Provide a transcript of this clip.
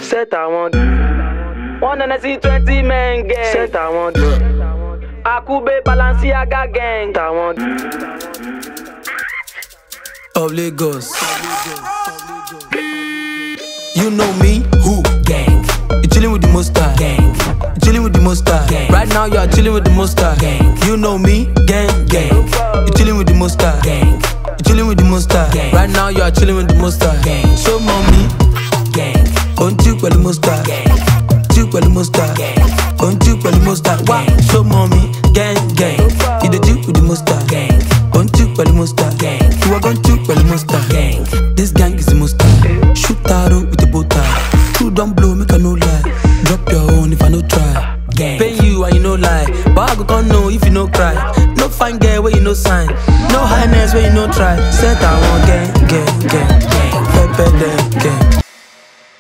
Set I want. One and I see 20 men gang. Set I want. Akube Balenciaga gang. I want. Of Lagos. You know me, who? Gang. You chillin' with the Monster. Gang. You chillin' with the Monster. Gang. Right now you are chillin' with the Monster. Gang. You know me, gang, gang. You chillin' with the Monster. Gang. You chillin' with the Monster. Gang. Right now you are chillin' with the Monster. Gang. So mommy, gang. On you with the Monster. Gang. You with the Monster. Gang. On you with the Monster. Wah